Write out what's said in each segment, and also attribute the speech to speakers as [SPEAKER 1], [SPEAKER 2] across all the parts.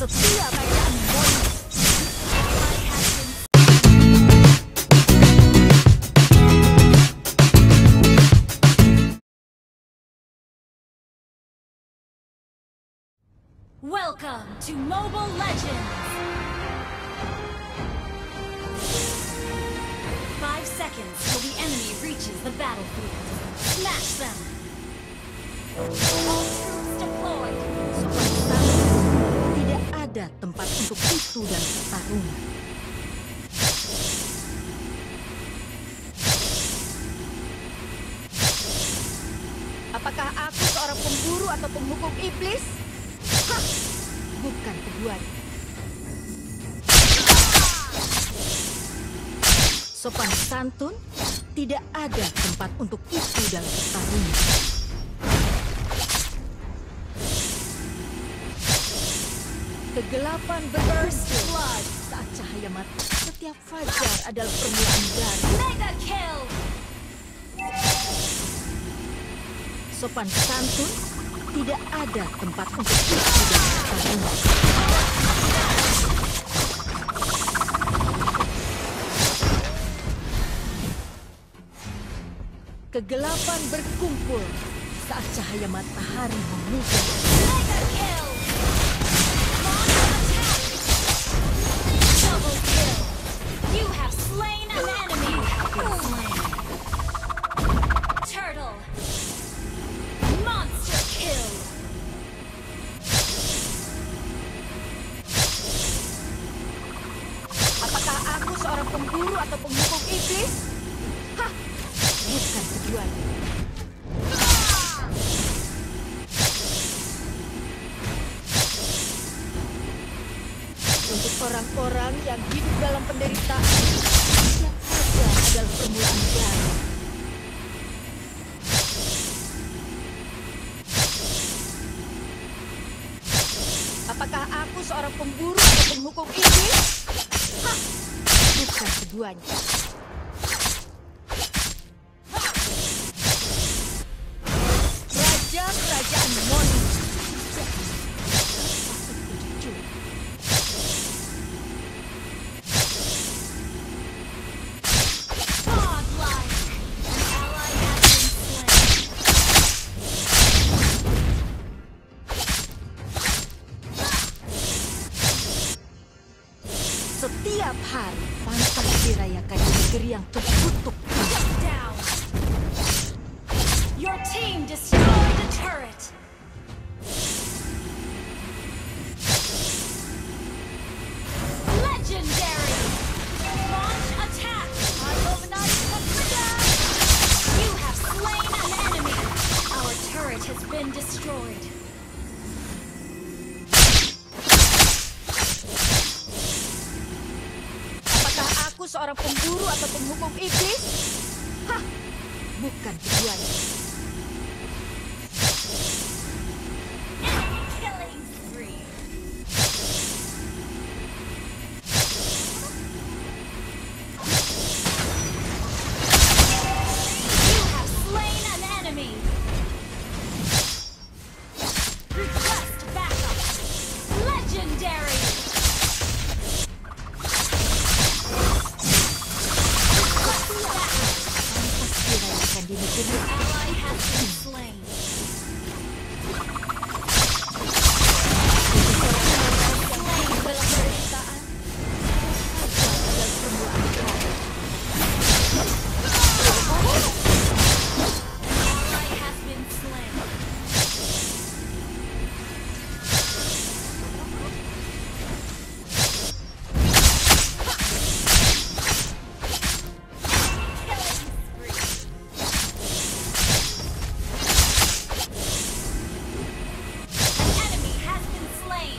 [SPEAKER 1] Setiap kerajaan Moni.
[SPEAKER 2] Welcome to Mobile Legends! 5 seconds till the enemy reaches the battlefield. Smash them! All troops deployed!
[SPEAKER 1] Sopan santun, tidak ada tempat untuk itu dalam pertarungan. Apakah aku seorang pemburu atau penghukum iblis? Hah! Bukan keduanya. Sopan santun, tidak ada tempat untuk itu dalam pertarungan. Kegelapan burst blood saat cahaya mati. Setiap fajar adalah permulaan baru.
[SPEAKER 2] Mega kill!
[SPEAKER 1] Sopan santun, tidak ada tempat untuk itu dalam pertarungan. Kegelapan berkumpul saat cahaya matahari memudar.
[SPEAKER 2] Mega kill! Launch attack! Double kill! You have slain an enemy! You have been slain! Turtle! Monster kill!
[SPEAKER 1] Apakah aku seorang pemburu atau penghukum iblis? Hah! Bukan keduanya. Untuk orang-orang yang hidup dalam penderitaan, setiap fajar adalah permulaan baru. Apakah aku seorang pemburu atau penghukum iblis? Hah! Bukan keduanya. Raja Kerajaan Moni.
[SPEAKER 2] Godlike! An ally has been slain!
[SPEAKER 1] Setiap hari pantas dirayakan di negeri yang terkutuk.
[SPEAKER 2] Shut down! Your team destroyed a turret! Legendary! Launch attack! You have slain an enemy! Our turret has been destroyed.
[SPEAKER 1] Apakah aku seorang pemburu atau penghukum iblis? Hah! Bukan keduanya.
[SPEAKER 2] Enemy killing spree! You have slain an enemy! Request backup! Legendary! Request backup!
[SPEAKER 1] Pantas dirayakan di negeri
[SPEAKER 2] Your ally has been slain. Slain dalam penderitaan.
[SPEAKER 1] adalah permulaan baru.
[SPEAKER 2] Ally has been slain. Killing spree. An enemy has been slain.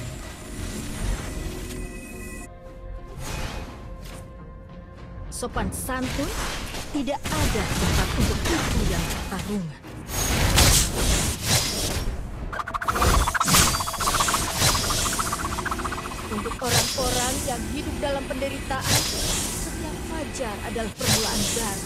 [SPEAKER 1] Sopan santun, tidak ada tempat untuk itu dalam pertarungan. Untuk orang-orang yang hidup dalam penderitaan, setiap fajar adalah permulaan baru.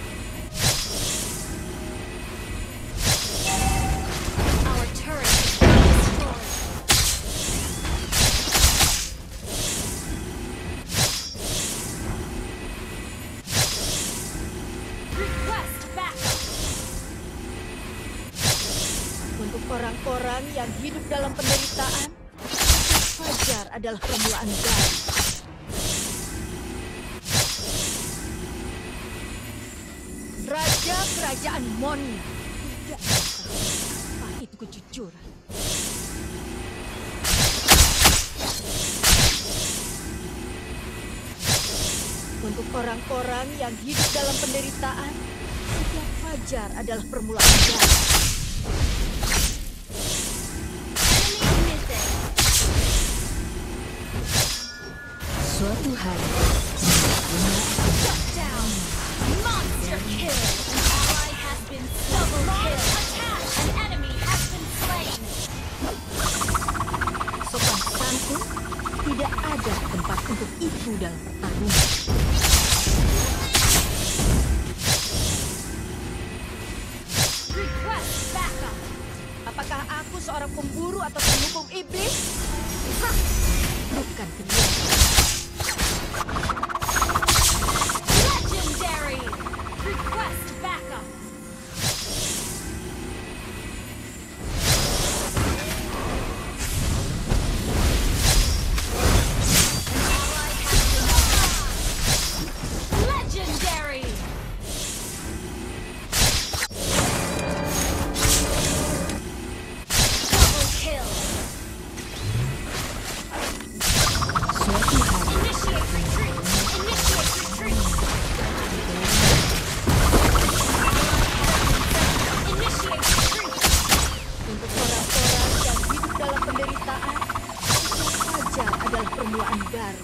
[SPEAKER 2] Request backup.
[SPEAKER 1] Untuk orang-orang yang hidup dalam penderitaan, fajar adalah permulaan baru. Raja Kerajaan Monia tidak tahu apa itu kejujuran. Untuk orang-orang yang hidup dalam penderitaan, setiap fajar adalah permulaan baru.
[SPEAKER 2] Enemy missing.
[SPEAKER 1] Suatu hari,
[SPEAKER 2] Shut down. Monster kill. An ally has been double kill. Attack. An enemy has been slain.
[SPEAKER 1] sopan santun, tidak ada tempat untuk itu dalam pertarungan.
[SPEAKER 2] Request backup.
[SPEAKER 1] Apakah aku seorang pemburu atau penghukum iblis? Hah, bukan keduanya.
[SPEAKER 2] Legendary. Request backup. Legendary. Double kill.
[SPEAKER 1] Suatu hari,
[SPEAKER 2] Initiate retreat. Initiate retreat. Initiate retreat.
[SPEAKER 1] untuk orang-orang yang hidup dalam penderitaan, setiap fajar adalah permulaan baru.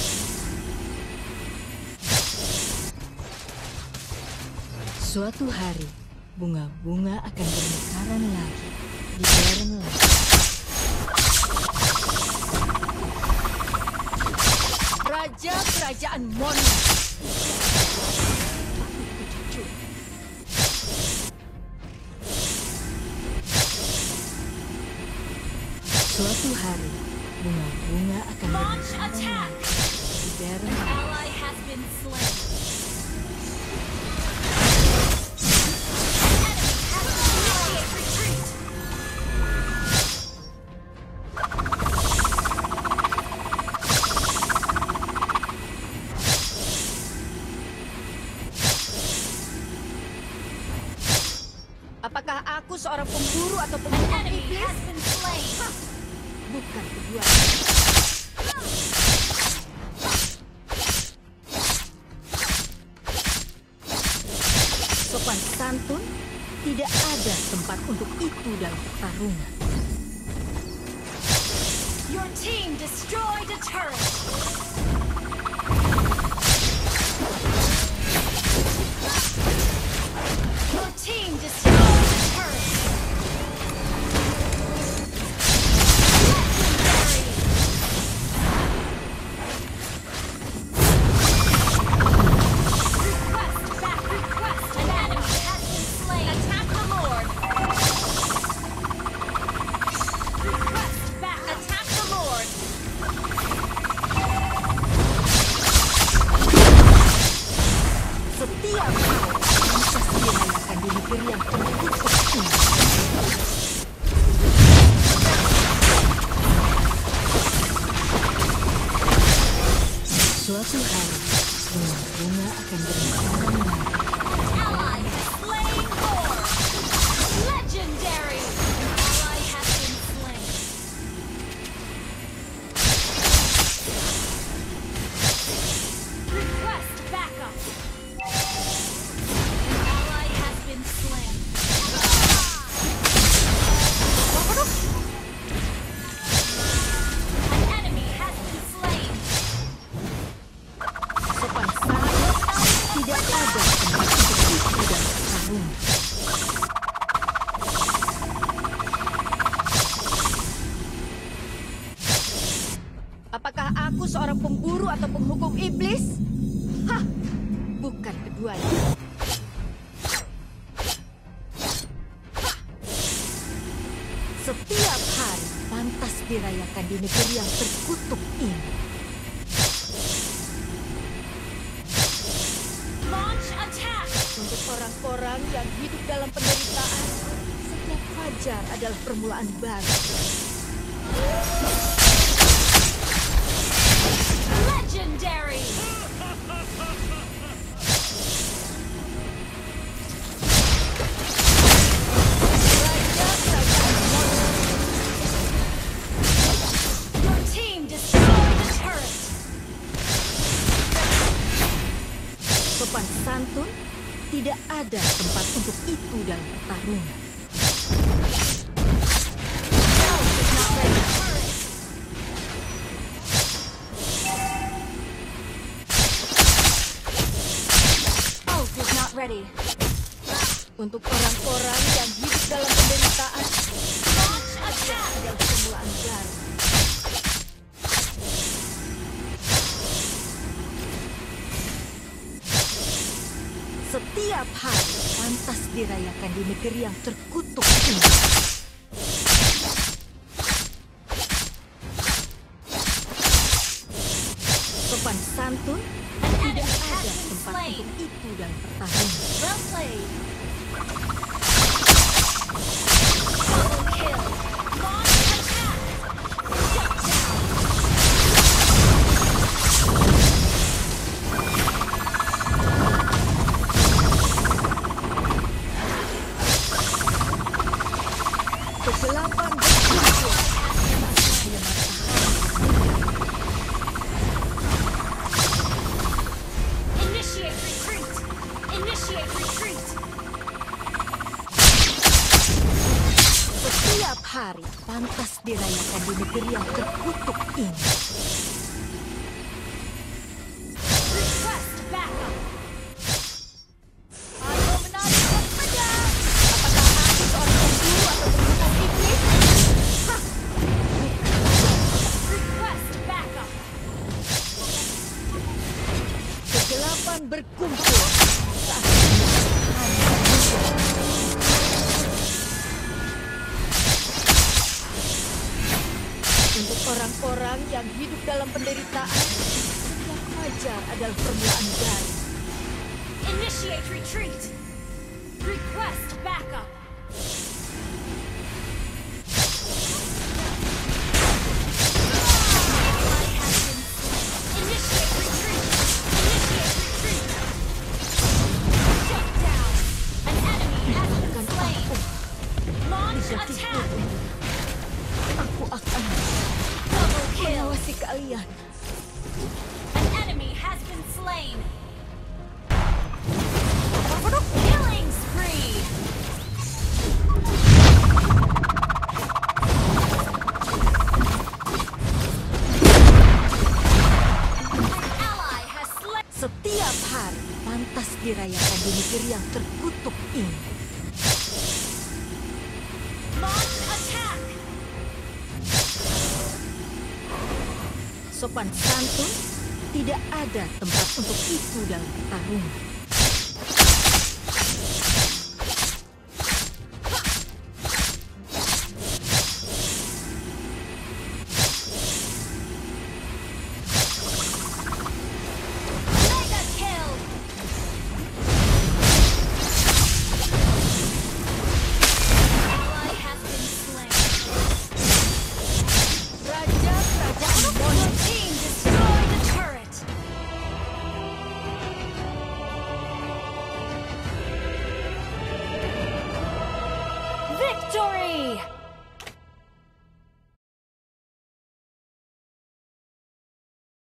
[SPEAKER 1] Suatu hari, bunga-bunga akan bermekaran lagi di lereng langit. Raja Kerajaan Monia. Suatu hari, bunga-bunga akan
[SPEAKER 2] Launch
[SPEAKER 1] bermekaran
[SPEAKER 2] attack.
[SPEAKER 1] lagi di lereng langit.
[SPEAKER 2] Ally has been slain. Enemy has initiate retreat.
[SPEAKER 1] Apakah aku seorang pemburu atau
[SPEAKER 2] An
[SPEAKER 1] penghukum
[SPEAKER 2] enemy
[SPEAKER 1] iblis?
[SPEAKER 2] has been slain.
[SPEAKER 1] Bukan keduanya. Sopan santun, tidak ada tempat untuk itu dalam pertarungan.
[SPEAKER 2] Your team destroyed a turret. Your team destroyed a turret. Legendary. Request back. Request. An enemy has been slain. Attack the Lord. Request back. Attack the Lord.
[SPEAKER 1] Setiap hari, bisa dirayakan di negeri yang tertutup ini. Suatu hari, bunga-bunga akan bermekaran lagi.
[SPEAKER 2] Ally has slain Thor. Legendary. Ally has been slain. Request backup. Ally has been slain. An enemy has been slain.
[SPEAKER 1] Sopan santun, tidak ada tempat untuk itu dalam pertarungan. Apakah aku seorang pemburu atau penghukum iblis? Hah, bukan keduanya. Hah. Setiap hari pantas dirayakan di negeri yang terkutuk ini.
[SPEAKER 2] Launch attack.
[SPEAKER 1] Untuk orang-orang yang hidup dalam penderitaan, setiap fajar adalah permulaan baru.
[SPEAKER 2] Legendary! Your team destroyed the turret!
[SPEAKER 1] Sopan santun, tidak ada tempat untuk itu dalam pertarungan.
[SPEAKER 2] Ult is not ready.
[SPEAKER 1] Untuk orang-orang yang hidup dalam penderitaan,
[SPEAKER 2] Launch attack!
[SPEAKER 1] adalah permulaan baru. Setiap hari pantas dirayakan di negeri yang terkutuk ini. Sopan santun, tidak ada tempat untuk itu dalam pertarungan.
[SPEAKER 2] Well played. Double kill. Launch attack. Shut down.
[SPEAKER 1] Kegelapan berkumpul. Cahaya matahari.
[SPEAKER 2] Initiate retreat. Initiate retreat.
[SPEAKER 1] Setiap hari pantas dirayakan di negeri yang terkutuk ini.
[SPEAKER 2] Request backup.
[SPEAKER 1] Ayo menarik pedang. Apakah aku seorang pembunuh atau penyusup iblis? Hah!
[SPEAKER 2] Request backup.
[SPEAKER 1] Kegelapan berkumpul saat matahari muncul. Untuk orang-orang yang hidup dalam penderitaan, setiap fajar adalah permulaan baru.
[SPEAKER 2] Initiate retreat. Request backup. Ally has been slain. Initiate retreat. Initiate retreat. Shut down. An enemy has been
[SPEAKER 1] Bukan
[SPEAKER 2] slain.
[SPEAKER 1] aku,
[SPEAKER 2] Launch
[SPEAKER 1] tidak
[SPEAKER 2] attack.
[SPEAKER 1] Aku akan
[SPEAKER 2] Double kill.
[SPEAKER 1] mengawasi kalian.
[SPEAKER 2] An enemy has been slain. Killing spree. An ally has slain.
[SPEAKER 1] Setiap hari pantas dirayakan di negeri yang terkutuk ini.
[SPEAKER 2] Launch attack.
[SPEAKER 1] Sopan santun, tidak ada tempat untuk itu dalam pertarungan.
[SPEAKER 2] Mega kill. Ally has been slain.
[SPEAKER 1] Raja-kerajaan
[SPEAKER 2] Your
[SPEAKER 1] monster.
[SPEAKER 2] team destroyed the turret. Victory!